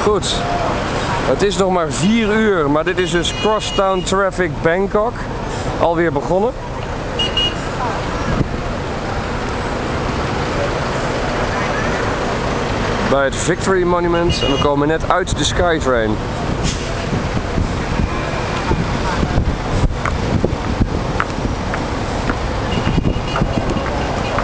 Goed, het is nog maar 4 uur, maar dit is dus Crosstown Traffic Bangkok. Alweer begonnen. Bij het Victory Monument en we komen net uit de Skytrain.